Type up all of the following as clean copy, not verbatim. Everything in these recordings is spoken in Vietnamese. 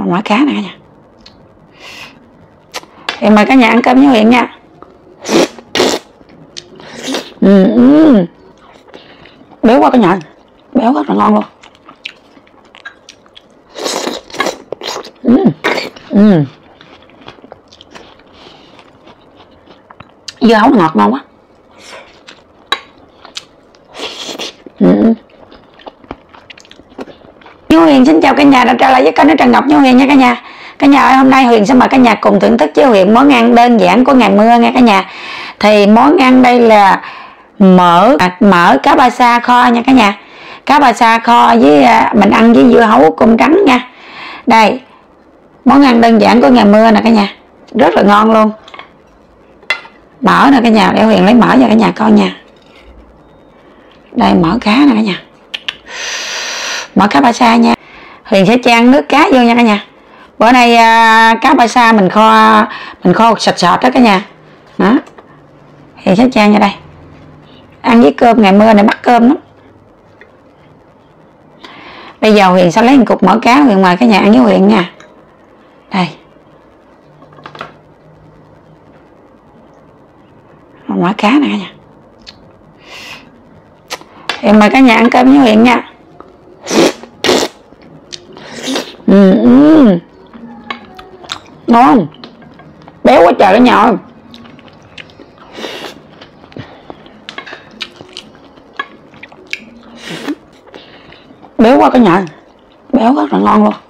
mỡ cá nè cả nhà. Thì mời cả nhà ăn cơm với Huyền nha. Béo quá cả nhà, béo rất là ngon luôn. Dưa hấu ngọt ngon quá. Như Huyền xin chào cả nhà đã trở lại với kênh Trần Ngọc Như Huyền nha cả nhà. Cả nhà ơi, hôm nay Huyền sẽ mời cả nhà cùng thưởng thức với Huyền món ăn đơn giản của ngày mưa nha cả nhà. Thì món ăn đây là mỡ cá ba sa kho nha cả nhà. Cá ba sa kho với mình ăn với dưa hấu cung trắng nha. Đây, món ăn đơn giản của ngày mưa nè cả nhà, rất là ngon luôn. Mỡ nè cả nhà, để Huyền lấy mỡ cho cả nhà coi nha. Đây mỡ cá nè cả nhà, mỡ cá ba sa nha. Huyền sẽ chan nước cá vô nha cả nhà. Bữa nay cá ba sa mình kho sạch đó cả nhà. Đó, Huyền sẽ chan vô đây. Ăn với cơm ngày mưa này bắt cơm lắm. Bây giờ Huyền sẽ lấy một cục mỡ cá, Huyền mời cả nhà ăn với Huyền nha. Đây, mỡ cá nè cả nhà. Huyền mời cả nhà ăn cơm với Huyền nha. Ngon, béo quá trời cả nhà ơi. Béo quá cả nhà, béo rất là ngon luôn.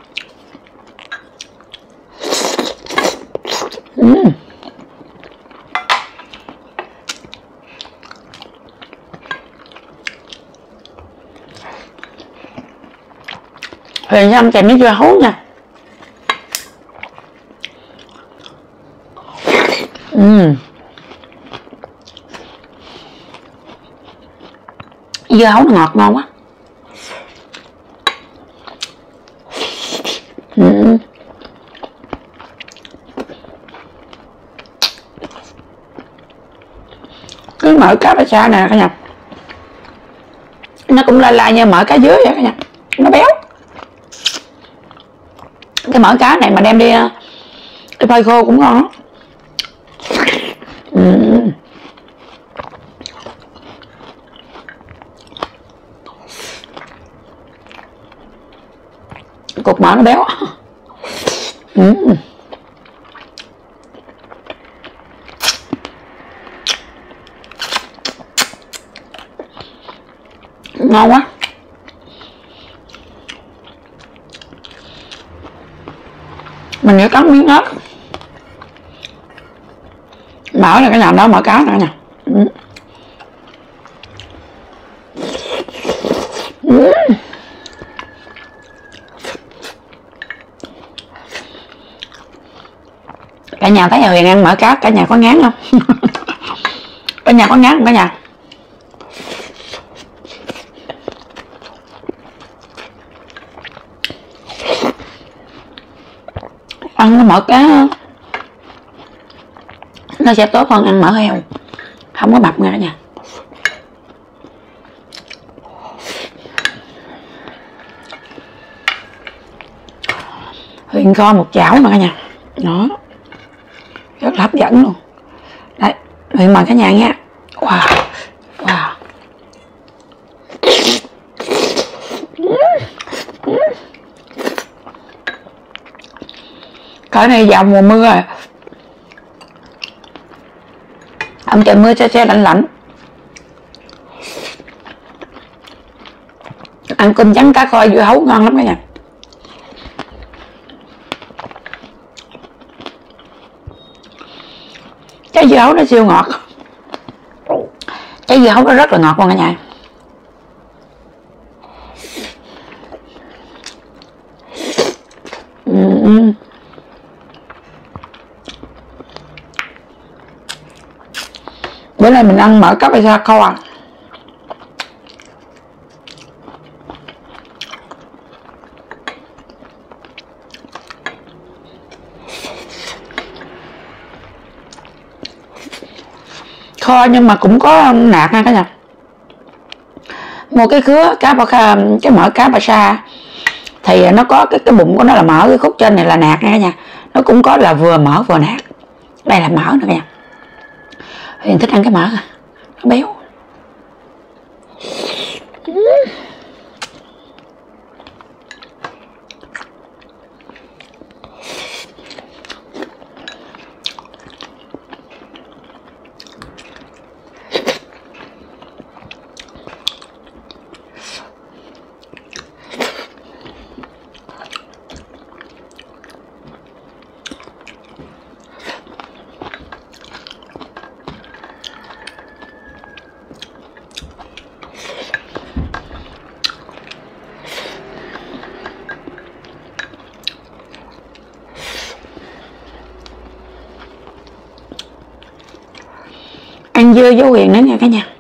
Huyền ăn kèm với dưa hấu nha. Dưa hấu ngọt ngon quá. Cái mỡ cá ba sa nè cả nhà, nó cũng lai như mỡ cá dứa vậy cả nhà, nó béo. Cái mỡ cá này mà đem đi phơi khô cũng ngon lắm. Cục mỡ nó béo. Ngon quá. Mình sẽ cắn miếng ớt. Mỡ là cái nhà đó, mỡ cá nữa nè. Cả nhà thấy Huyền ăn mỡ cá, cả nhà có ngán không? Cả nhà có ngán không cả nhà? Ăn cái mỡ cá nó sẽ tốt hơn ăn mỡ heo, không có mập nha cả nhà. Huyền kho một chảo mà cả nhà, đó rất là hấp dẫn luôn. Đấy, Huyền mời cả nhà nha. Wow, wow. Cỡ này vào mùa mưa rồi, ông trời mưa se lạnh lạnh, ăn cơm trắng cá kho dưa hấu ngon lắm cả nhà. Trái dưa hấu nó siêu ngọt, trái dưa hấu nó rất là ngọt luôn cả nhà. Bữa nay mình ăn mỡ cá ba sa kho à. Kho nhưng mà cũng có nạc nha cả nhà. Mua cái khứa cá ba, cái mỡ cá ba sa thì nó có cái bụng của nó là mỡ, cái khúc trên này là nạc nha cả nhà. Nó cũng có là vừa mỡ vừa nạc. Đây là mỡ nè cả nhà. Huyền thích ăn cái mỡ, nó béo. Ăn dưa với Huyền nữa nha cả nhà.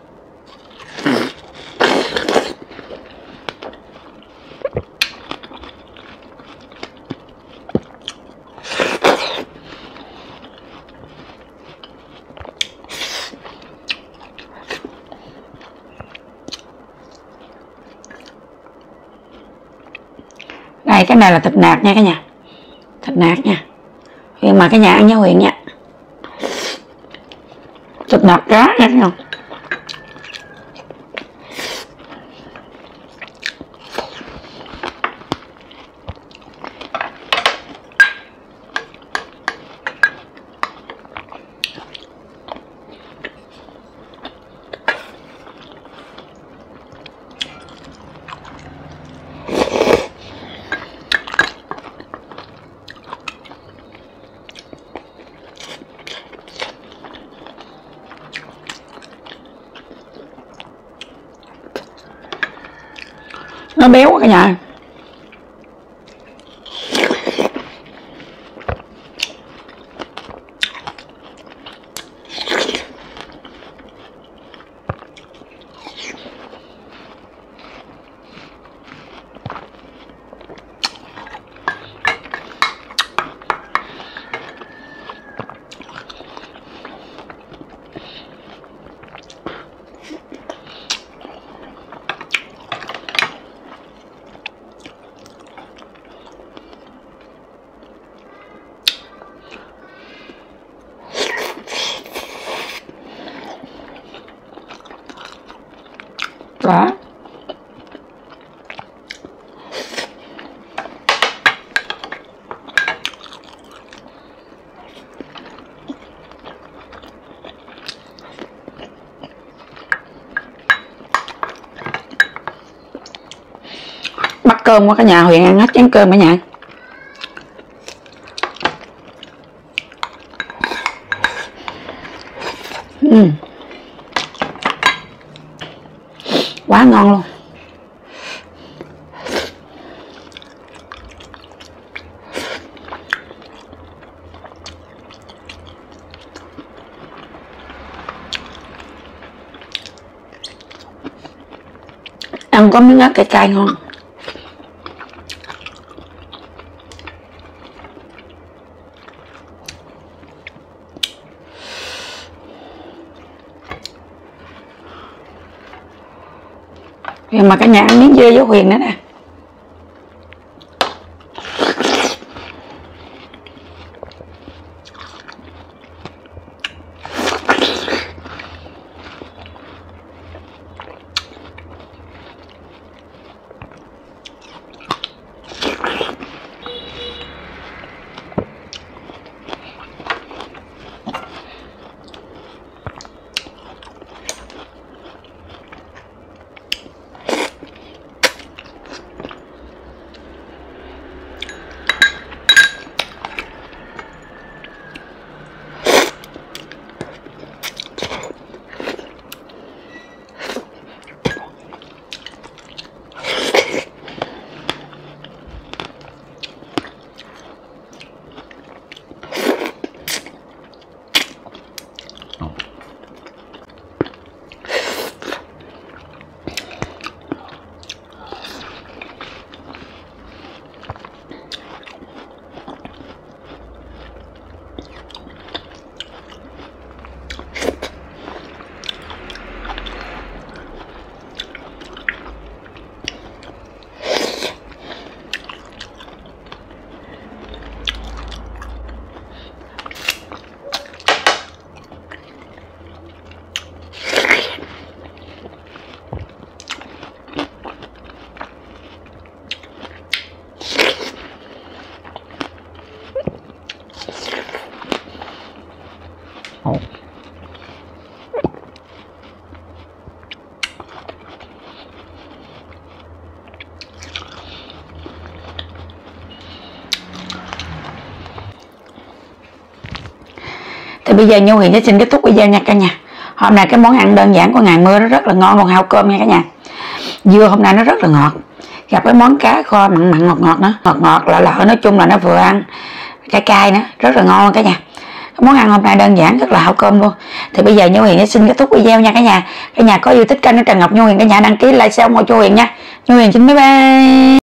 Đây, cái này là thịt nạc nha cả nhà. Thịt nạc nha. Huyền mà cả nhà ăn với Huyền nha. Thịt nạc cá nha cả nhà. Nó béo quá cả nhà. Đó. Bắt cơm qua cả nhà. Huyền ăn hết chén cơm cả nhà. Quá ngon luôn. Ăn có miếng ớt cay cay ngon. Mà cả nhà ăn miếng dưa với Huyền nữa nè. bây giờ Nhu Huyền sẽ xin kết thúc video nha cả nhà. Hôm nay cái món ăn đơn giản của ngày mưa nó rất là ngon luôn, hao cơm nha cả nhà. Dưa hôm nay nó rất là ngọt, gặp cái món cá kho mặn mặn ngọt ngọt nữa, ngọt ngọt lợ, nói chung là nó vừa ăn cay cay nữa, rất là ngon luôn cả nhà. Cái món ăn hôm nay đơn giản rất là hao cơm luôn. Thì bây giờ Nhu Huyền sẽ xin kết thúc video nha cả nhà. Cả nhà có yêu thích kênh của Trần Ngọc Nhu Huyền, cả nhà đăng ký like, share ủng hộ Nhu Huyền nha. Nhu Huyền xin bye bye.